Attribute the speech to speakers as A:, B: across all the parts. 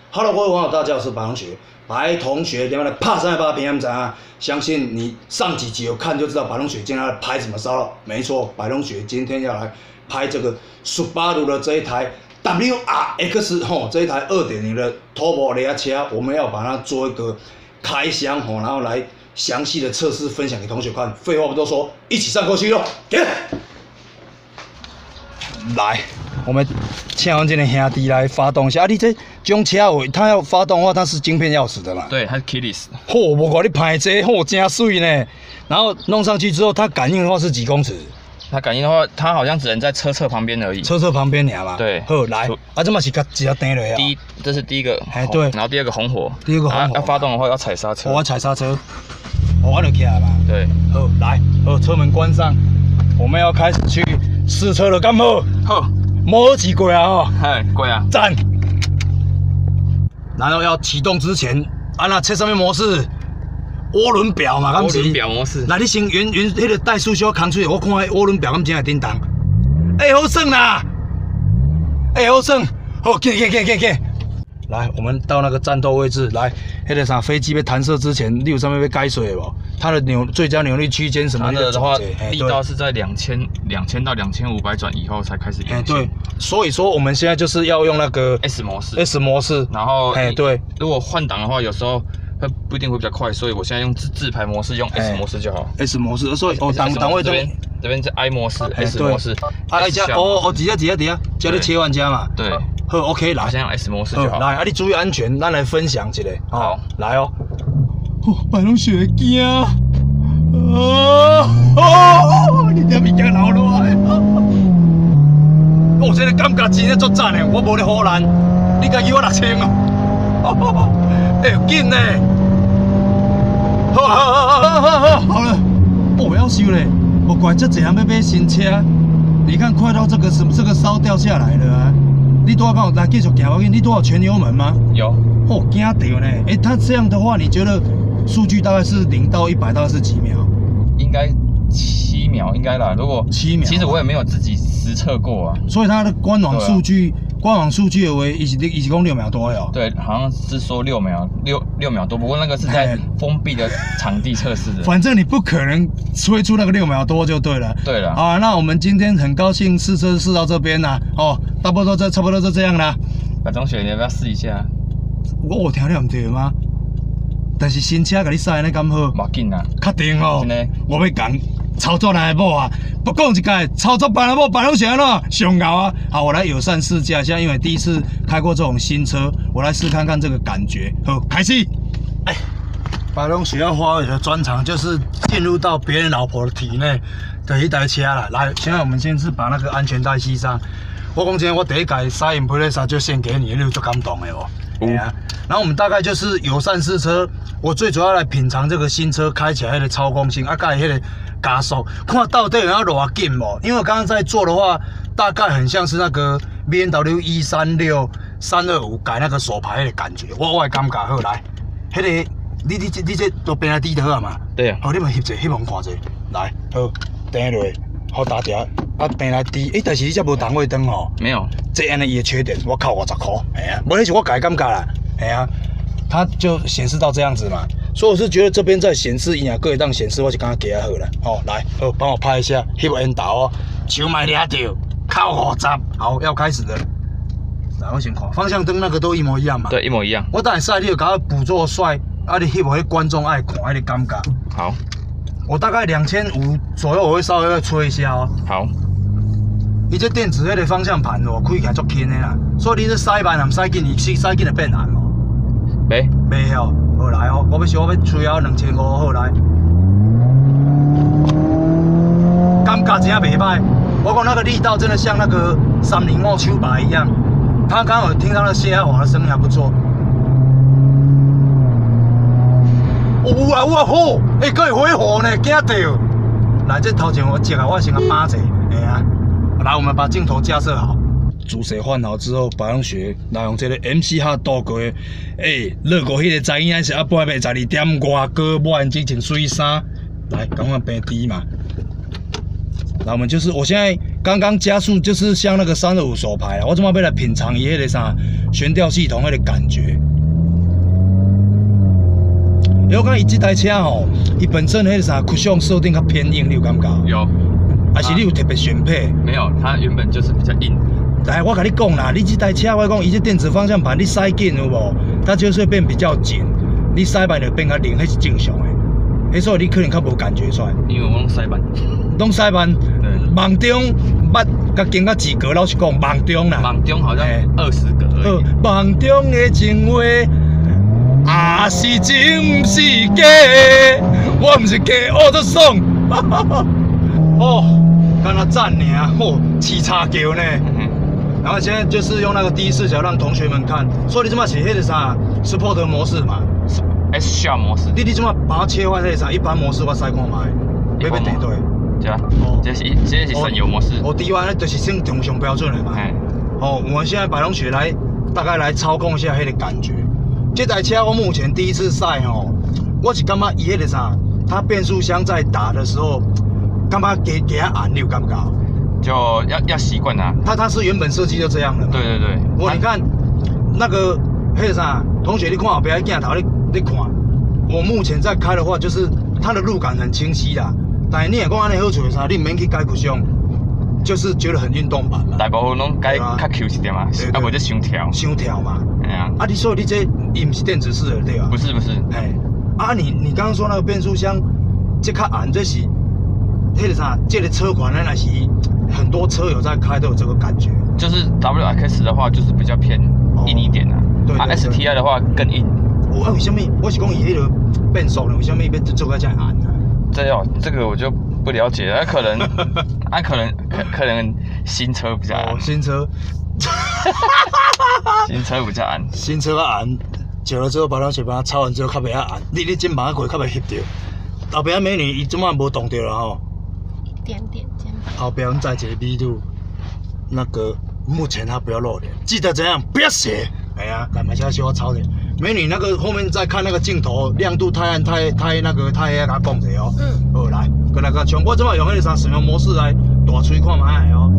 A: Hello， 各位网友，大家好，我是白同学。白同学，点样来拍3把平安仔啊？相信你上几集有看就知道白同学今天要来拍什么烧了。没错，白同学今天要来拍这个 Subaru 的这一台 WRX 这一台2.0的 Turbo 雷亚车，我们要把它做一个开箱然后来详细的测试分享给同学看。废话不多说，一起上过去咯！来，我们请我们这个兄弟来发动一下。你这种车它要发动的话，它是晶片钥匙的嘛？
B: 对，它是 keyless。
A: 我讲你拍这真水呢。然后弄上去之后，它感应的话是几公尺？
B: 它感应的话，它好像只能在车侧旁边而已。
A: 车侧旁边而嘛。对。好，来，这嘛是直接顶落啊。
B: 这是第一个。
A: 对。
B: 然后第二个红火。
A: 第二个红火。
B: 要发动的话要踩刹车。
A: 我踩刹车。我就起来嘛。
B: 对。
A: 好，来，车门关上，我们要开始去试车了，干好？好。摩尔几过啊？
B: 嗨，过啊！
A: 赞。然后要启动之前，按那车上面模式，涡轮表嘛，
B: 涡轮表模式。
A: 来，你先原迄个怠速小扛出来，我看迄涡轮表敢真会叮当。好算啦，好算，好，给。来，我们到那个战斗位置，来，迄个啥飞机被弹射之前，你有上面被改水无？它的最佳扭力区间什么
B: 的话，力道是在2000到2500转以后才开始运行。
A: 对，所以说我们现在就是要用那个
B: S 模式。
A: S 模式，
B: 然后
A: 对，
B: 如果换挡的话，有时候不一定会比较快，所以我现在用自排模式，用 S 模式就好。
A: S 模式，所以档位
B: 这边是 I 模式 ，S 模式。
A: 加底下，加你切换加嘛。
B: 对。
A: 好 ，OK， 来，
B: 先用 S 模式就好。
A: 来，你注意安全，咱来分享一下。
B: 好，
A: 来哦。白龙雪惊你点物件流落来？这个感觉真足赞的，我无咧唬烂，你家给我6000哦。紧呢。好了，我要修嘞，我怪这怎样要买新车？你看快到这个烧掉下来了啊！你多少来继续行我跟你多少全油门吗？
B: 有。
A: 惊到呢！它这样的话，你觉得数据大概是0到100大概是几秒？
B: 应该7秒，应该啦。如果
A: 7秒，
B: 其实我也没有自己实测过啊。
A: 所以它的官网数据为一共6秒多哟。
B: 对，好像是说6秒多，不过那个是在封闭的场地测试的。
A: 反正你不可能吹出那个6秒多就对了。
B: 对了。
A: 啊，那我们今天很高兴试车试到这边啦。差不多就这样啦。
B: 白同学，你要不要试一下？
A: 我有听了唔对吗？但是新车给你驶安尼敢好？
B: 冇紧啊，
A: 确定哦。
B: 真的。
A: 我要讲操作人的某啊，不讲一句，操作班的某白龙是安怎上牛啊？好，我来友善试驾一下，因为第一次开过这种新车，我来试看看这个感觉。好，开始。白龙学校花园的专长就是进入到别人老婆的体内的一台车啦。来，现在我们先是把那个安全带系上。我讲真，我第一台沙印普雷萨就献给你，你有足感动的哦。然后我们大概就是友善试车，我最主要来品尝这个新车开起来的操控性，加迄个加速，看到底要多紧无？因为我刚刚在做的话，大概很像是那个 BMW E36 325改那个手排的感觉，我的感觉好来，迄个你这都变来低头啊嘛？
B: 对啊。
A: 好，你们翕者，翕我看者，来，好，顶落，好打掉，变来低，但是你这无档位灯哦。
B: 没有。
A: 这样的伊的缺点，我扣50块，无那是我改感觉啦，它就显示到这样子嘛，所以我是觉得这边在显示，伊啊各一档显示，我就刚刚给它好了，来，帮我拍一下，翕个引导哦，手卖抓到，扣50，好，要开始了，来，我先看，方向灯那个都一模一样嘛，
B: 对，一模一样。
A: 我等下赛，你就给我捕捉帅，你翕我迄观众爱看，迄个感觉。
B: 好，
A: 我大概2500左右，我会稍微再吹一下哦。
B: 好。
A: 伊这电子迄个方向盘开起来足轻的啦，所以你这驶慢也驶紧，驶紧就变慢哦。袂哦，好来哦，我要吹啊2500，好来。感觉真袂歹，我讲那个力道真的像那个305手把一样。他刚刚有听到那谢亚华的声音还不错。有啊，好，可以回火呢，惊到。来，这头前我接啊，我先把一下，来，我们把镜头架设好，主色换好之后，白龙雪来用这个 MC 哈倒过，热过迄个知影是半夜12点外过，无眼睛穿水衫，来，赶快变低嘛。那我们就是，我现在刚刚加速就是像那个325手排啊，我怎么要来品尝伊迄个啥悬吊系统迄个感觉？因为我讲伊这台车吼，伊本身迄个啥 cushion 设定较偏硬，你有感觉？
B: 有，
A: 还是你有特别选配？
B: 没有，它原本就是比较硬。
A: 来，我跟你讲啦，你这台车我讲，伊这电子方向盘你塞紧有无？它就是会变比较紧，你塞慢就变较灵，迄是正常的。迄所以你可能较无感觉出来。
B: 因为我拢塞慢。
A: 拢塞慢。
B: 对。
A: 梦中捌甲经过几格，老实讲，梦中啦。
B: 梦中好像20格而已。
A: 梦中的情话，啊是真毋是假？我毋是假，我都爽。哦，干那赞呢，哦，七叉桥呢。然后现在就是用那个第一视角让同学们看，所以你这么写迄个啥 Sport 模式嘛
B: ，S Shop 模式。
A: 你这么把它切换迄个啥一般模式，我使看卖，要对对。对啊，这是省油模式。哦，第一那就是算中上标准的嘛。哦，我们现在摆龙雪来大概来操控一下迄个感觉。这台车我目前第一次赛哦，我是感觉伊迄个啥，它变速箱在打的时候，感觉给它按，你有感觉？
B: 就要习惯它。
A: 它是原本设计就这样的。对对对。我你看那个迄个啥，同学你看后边镜头你看，我目前在开的话，就是它的路感很清晰啦。但是你也讲安尼好处是啥？你唔免去改曲箱，就是觉得很运动版嘛。
B: 大部分拢改较 Q 一点嘛，啊无就伤跳。伤跳嘛。哎呀。啊，你说你这伊唔是电子式的对吧？不是不是。哎。啊，你刚刚说那个变速箱，这较按，这是迄个啥？这个车款呢，那是很多车友在开都有这个感觉。就是 WX 的话，就是比较偏硬一点啊。对。啊 STI 的话更硬。我为什么？我是讲伊迄个变速呢？为什么要做个这样按呢？这个我就不了解了，可能新车比较按。哦，新车比较按。新车按，久了之后把它水把它抄完之后，较袂按。你肩膀过较袂翕到。后边美女伊怎么无动到了吼？一点点肩膀。后边再一个密度，那个目前它不要露脸，记得怎样？不要写。哎呀，干嘛现在需要抄点？美女，那个后面再看那个镜头亮度太暗太那个太黑，给它讲者哦。好，来，跟那个像我这么用迄个啥使用模式来大吹看卖哦。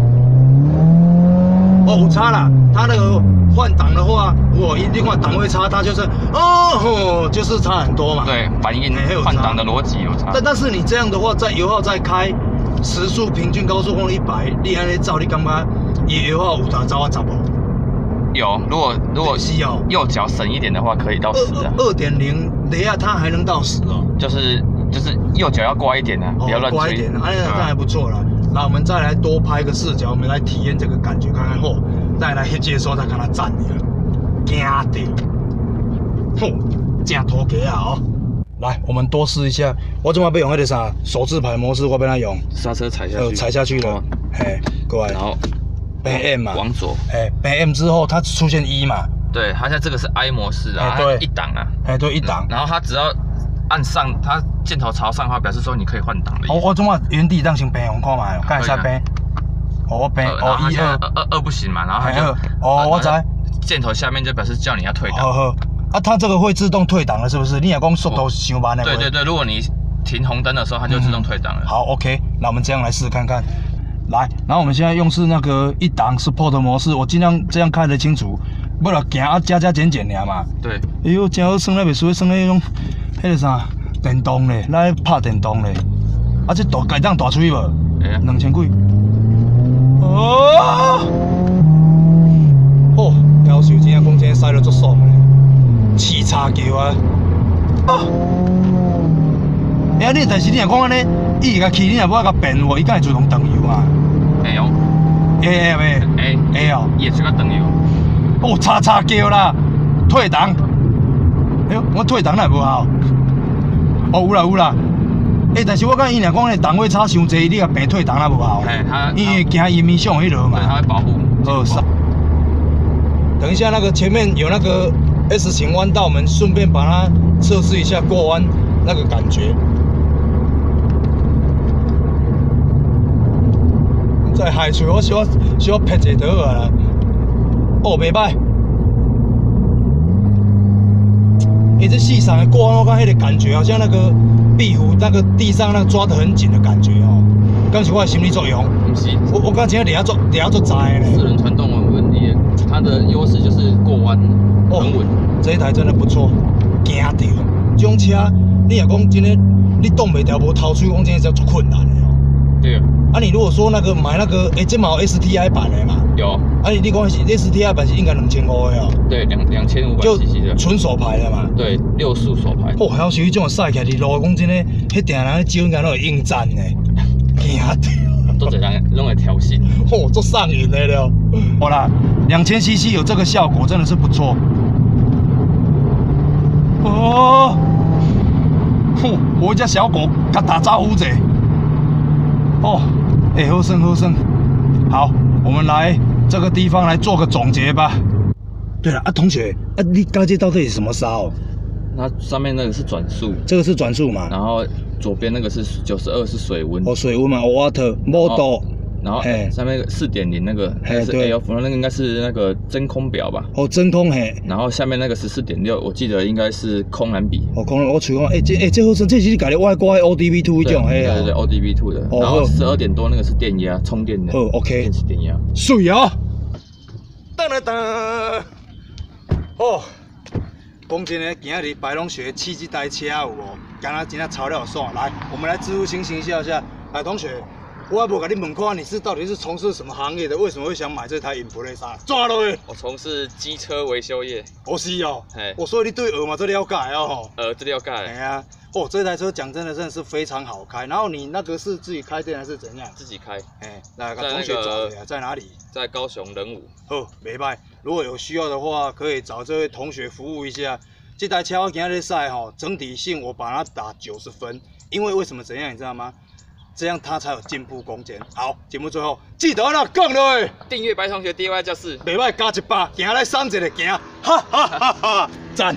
B: 哦，有差啦，它那个换挡的话，你看档位差，它就是就是差很多嘛。对，反应换挡的逻辑有差。但是你这样的话，在油耗再开时速平均高速公里100，你安尼照你感觉伊油耗有达走啊10无？有，如果右脚省一点的话，可以到10啊。2.0，等一下它还能到10哦。就是右脚要刮一点啊，不要乱吹。刮一点，这样还不错啦。那我们再来多拍个视角，我们来体验这个感觉，看看后再来接的时候再看它站你了，惊的，真拖给啊哦。来，我们多试一下。我怎么要用那个啥手自排模式？我要它用刹车踩下去，踩下去了，嘿，过来，然后。M 嘛，往左，M 之后它出现1嘛，对，它现在这个是 I 模式啊，对，一档啊，对，一档，然后它只要按上，它箭头朝上的话，表示说你可以换挡了。我怎么原地当先变红看嘛，看一下变，我变1、2不行嘛，然后它就我知，箭头下面就表示叫你要退档。啊，它这个会自动退档了，是不是？你也讲速度太慢了。对对对，如果你停红灯的时候，它就自动退档了。好 ，OK， 那我们这样来试看看。来，然后我们现在用是那个一档 Sport 模式，我尽量这样看得清楚，不然行啊加减减尔嘛。对。哎呦，真好算咧，袂输算咧迄种，迄个啥电动咧，来拍电动咧。啊，这大改当大吹无？2000几。夭寿真正讲真驶了足爽咧，气叉桥啊！哎，但是你若讲安尼，伊甲气，你若要甲变无，伊敢会自动断油啊？会哦。会哦。也是甲断油。叉桥啦，退档。哎呦，我退档来无效。有啦。但是我讲伊若讲咧档位差伤济，你甲变退档啦无效。因为惊伊面上迄落嘛。它会保护。等一下，那个前面有那个 S 型弯道，我们顺便把它测试一下过弯那个感觉。在海处，我需要拍一个啦。袂歹。这细长的过弯，我看迄个感觉，好像那个壁虎那个地上那个抓得很紧的感觉哦，
A: 敢是我的心理作用？
C: 不是，
A: 我感觉抓做窄嘞。
C: 四轮传动稳稳的，它的优势就是过弯很稳。
A: 这一台真的不错，惊到。这种车，你若讲真的，你挡袂掉，无头水，讲真的是足困难的哦。
C: 对啊。
A: 啊，你如果说那个买那个，这嘛有 STI 版的嘛？
C: 有。
A: 啊，你讲是 STI 版是应该2500的哦。
C: 对，2500cc 的。
A: 纯手排的嘛。
C: 对，6速手排。
A: 哦，还有属于这种赛起来，路讲真的，迄定人招应该拢会应战呢，惊到。
C: 都这样，拢会挑衅。
A: 哦，做上瘾的了。好啦，2000cc 有这个效果，真的是不错。哦，哼，我一只小狗，甲打招呼者。哦，好生好生。好，我们来这个地方来做个总结吧。对了，同学，你刚才到底是什么沙哦？
C: 它上面那个是转速，
A: 这个是转速嘛？
C: 然后左边那个是92是水温。
A: 哦，水温嘛 ，water model。
C: 然后上面4.0那个是 AF， 那个应该是那个真空表吧？
A: 哦，真空嘿。
C: 然后下面那个14.6，我记得应该是空燃比。
A: 哦，空燃，我吹讲，这好生，这是你家己外挂 ODB2 迄种嘿啊。
C: 对 ODB2 的。然后12点多那个是电压，充电的。
A: 好 ，OK。
C: 电池电压。
A: 水啊！噔噔噔。哦，讲真的，今日白龙学骑这台车有无？敢若真正超了爽。来，我们来自负形象一下。来，同学。我还无甲你问看，你到底是从事什么行业的？为什么会想买这台Impreza？抓落去！
C: 我从事机车维修业。
A: 哦是哦，
C: 我
A: 所以你对嘛这了解哦。
C: 这了解。
A: 哎呀，哦，这台车讲真的是非常好开。然后你那个是自己开店还是怎样？
C: 自己开。
A: 来，同学找的在哪里？
C: 在高雄仁武。
A: 好，没歹。如果有需要的话，可以找这位同学服务一下。这台车我今日赛哈，整体性我把它打90分，因为什么怎样你知道吗？这样他才有进步空间。好，节目最后记得啦，讲落去，
C: 订阅白同学 DIY 教室，
A: 袂歹加100，行来3一个行，哈哈哈哈，赞！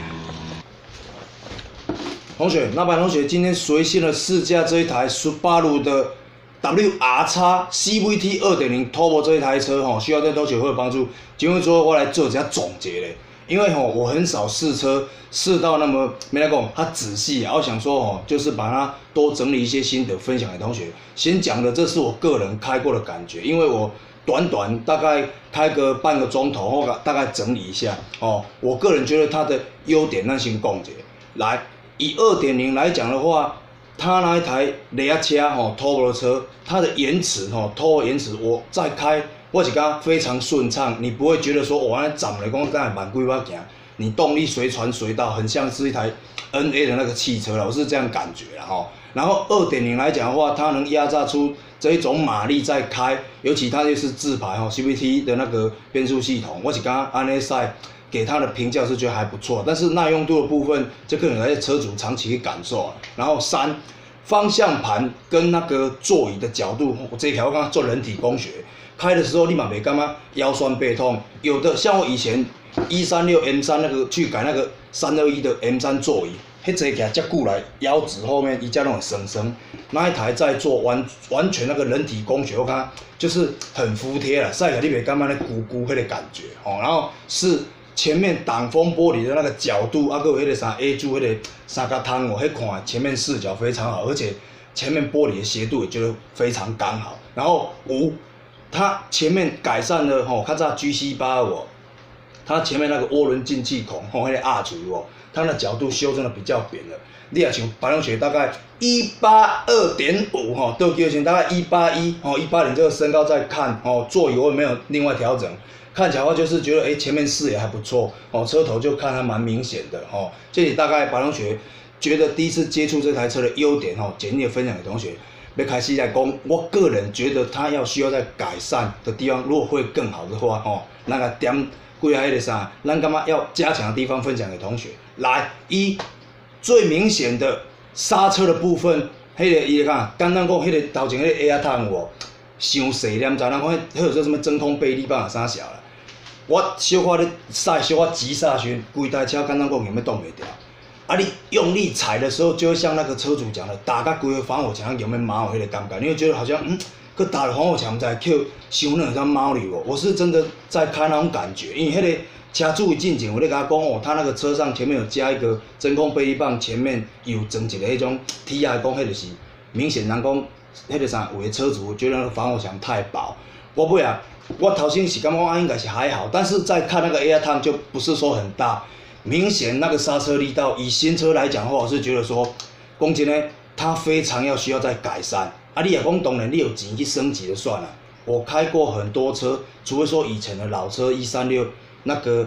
A: 同学，那白同学今天随性的试驾这一台 Subaru 的 WRX CVT 2.0 Turbo 这一台车哈，需要对同学会有帮助。节目最后我来做一下总结嘞。因为我很少试车，试到那么没来讲，它仔细啊。我想说就是把它多整理一些心得分享给同学。先讲的，这是我个人开过的感觉，因为我短大概开个半个钟头，或大概整理一下我个人觉得它的优点，那先讲解。来，以2.0来讲的话，它那一台雷亚车Turbo 的车，它的延迟Turbo 延迟，我在开。我是讲非常顺畅，你不会觉得说我安站来讲刚才慢几把行，你动力随传随到，很像是一台 NA 的那个汽车了，我是这样感觉啦吼。然后2.0来讲的话，它能压榨出这一种马力在开，尤其它就是自排CVT 的那个变速系统，我是刚安内赛给它的评价是觉得还不错，但是耐用度的部分，这可能要车主长期去感受啊。然后3，方向盘跟那个座椅的角度，这一条我刚刚做人体工学。开的时候你嘛袂感觉腰酸背痛，有的像我以前136 M3 那个去改那个321的 M3 座椅，迄坐起来遮久来腰子后面伊才拢会酸酸。那一台在做完全那个人体工学，我看就是很服帖啦，晒起来你袂感觉那咕咕迄个感觉然后是前面挡风玻璃的那个角度，还有迄个啥 A 柱迄个三角汤迄看前面视角非常好，而且前面玻璃的斜度也觉得非常刚好。然后5。它前面改善了较早 GC8它前面那个涡轮进气孔那个压住它的角度修正的比较扁了。你也像白龙雪大概182.5倒车线大概181180这个身高再看座椅我也没有另外调整，看起来的话就是觉得前面视野还不错车头就看还蛮明显的这里大概白龙雪觉得第一次接触这台车的优点简略分享给同学。要开始来讲，我个人觉得它需要在改善的地方，如果会更好的话，那个点几下迄个啥，咱感觉要加强的地方分享给同学。来，最明显的刹车的部分，迄个伊讲，简单讲，迄个头前迄个 air 汤有无，伤细念，咱讲迄有说什么真空倍力棒啊啥小啦。我小可咧刹，小可急刹时，规台车简单讲根本动袂掉。你用力踩的时候，就会像那个车主讲的，打到规个防火墙有没有毛有迄个感觉，你会觉得好像佮打了防火墙在扣伤那像猫里我是真的在开那种感觉，因为迄个车主进前我咧甲他讲他那个车上前面有加一个真空倍力棒，前面有装一个迄种 TI 讲，迄就是明显人讲
B: 迄个啥，有的车主觉得那个防火墙太薄。我尾啊，我头先是感觉应该是还好，但是再看那个 Air Time 就不是说很大，明显那个刹车力道，以新车来讲的话，我是觉得说，讲真呢，它非常需要再改善。啊，你也讲当然你有钱去升级就算了。我开过很多车，除非说以前的老车136那个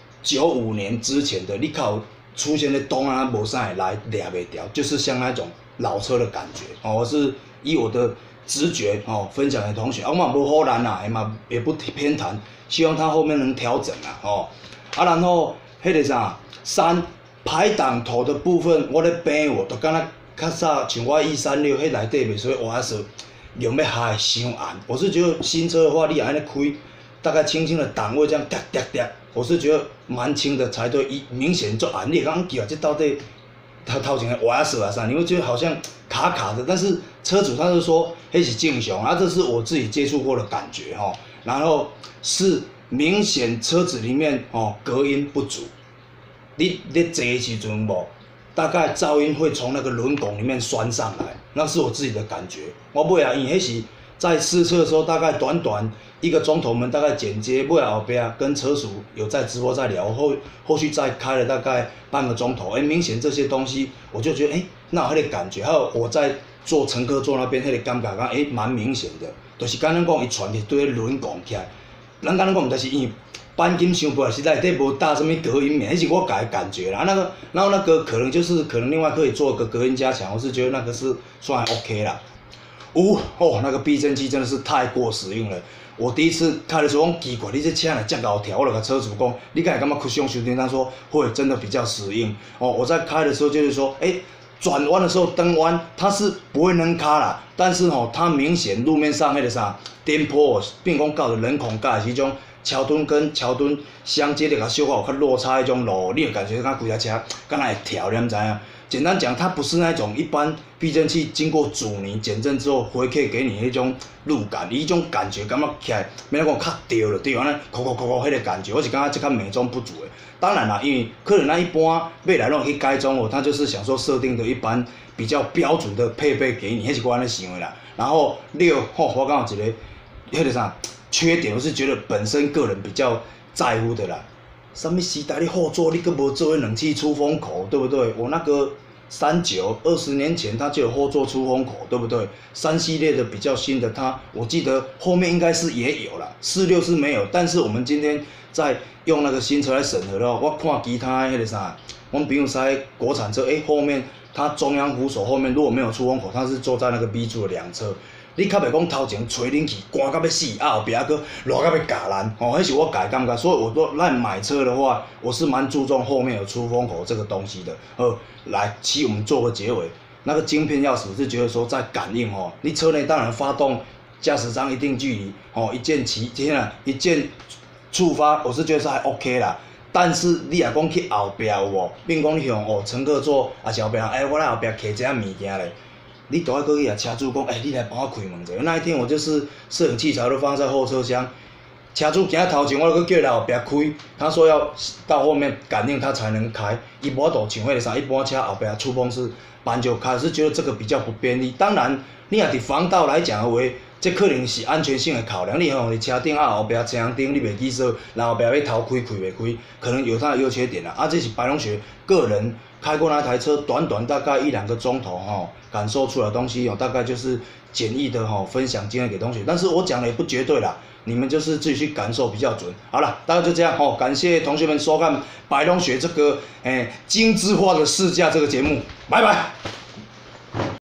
B: 95年之前的，你靠出现的洞啊，无啥会来抓袂掉，就是像那种老车的感觉。哦，我是以我的直觉分享给同学，我嘛无唬烂啦，也不偏袒，希望他后面能调整啦，然后迄个啥3排挡头的部分，我咧变我都敢若较早像我136迄内底袂使挖色，用要下会伤暗。我是觉得新车的话，你安尼开，大概轻轻的档位这样哒哒哒，我是觉得蛮轻的才对，明显做暗，你会讲奇怪，这到底头前的挖色啊啥，你会觉得好像卡卡的，但是车主他是说迄是正常，啊，这是我自己接触过的感觉然后是明显车子里面隔音不足，你坐的时阵无，大概噪音会从那个轮拱里面酸上来，那是我自己的感觉。我尾啊，因为迄是在试车的时候，大概短短1个钟头，我们大概剪接，尾后边跟车主有在直播在聊，后续再开了大概半个钟头，明显这些东西我就觉得那有迄个感觉，还有我在坐乘客座那边迄个感觉，蛮明显的，就是敢咱讲伊传去对轮拱起来，咱敢咱讲毋知是因为钣金伤薄，还是内底无搭什么隔音棉，迄是我家的感觉啦。然后那个可能另外可以做个隔音加强，我是觉得那个是算还 OK 啦。那个避震器真的是太过实用了。我第一次开的时候，我奇怪，你这车哪这么高调？我就跟车主讲，你敢会感觉酷凶修电？他说会，真的比较实用。我在开的时候就是说，转弯的时候灯弯它是不会能卡啦，但是它明显路面上迄个啥颠簸，变讲到人孔架是种桥墩跟桥墩相接的，甲小可有较落差迄种路，你会感觉规台车敢若会跳，你毋知影？简单讲，它不是那种一般避震器经过阻尼减震之后回馈给你那种路感，伊迄种感觉感觉起来，免讲较掉了，对安尼，扣迄个感觉，我是感觉这较美中不足的。当然啦，因为可能那一般未来拢去改装它就是想说设定的一般比较标准的配备给你，迄是我安尼想的啦。然后6，我刚好一个迄个啥缺点，我是觉得本身个人比较在乎的啦。什么时代你后座你阁无做冷气出风口，对不对？我那个39 20年前它就有后座出风口，对不对？3系列的比较新的我记得后面应该是也有啦，46是没有。但是我们今天在用那个新车来审核的话，我看其他迄个啥，我们比如说国产车，后面它中央扶手后面如果没有出风口，它是坐在那个 B 柱的两侧。你较袂讲头前吹冷气寒到要死，后壁佫热到要咬烂，迄是我家感觉。所以我说，咱买车的话，我是蛮注重后面有出风口这个东西的。来，我们做个结尾。那个晶片钥匙，我是觉得说在感应你车内当然发动驾驶舱一定距离一键触发，我是觉得是还 OK 啦。但是你若讲去后壁有无，并讲你向乘客座还是后壁我来后壁摕一下物件咧。你都要过去车主讲，你来帮我开门者。那一天我就是摄影器材都放在后车厢，车主行头前，我就叫他后壁开。他说要到后面感应他才能开，伊无法度像迄个啥，一般车后壁触碰是扳就开，是觉得这个比较不便利。当然，你若伫防盗来讲的话，这可能是安全性的考量。你用伫车顶后壁车厢顶，你袂记说，然后后壁要头开袂开，可能有它的优缺点啦。这是白龙学个人开过那台车，短大概1、2个钟头感受出来的东西大概就是简易的分享经验给同学。但是我讲的也不绝对啦，你们就是自己去感受比较准。好了，大概就这样感谢同学们收看白龙学这个精致化的试驾这个节目，拜拜。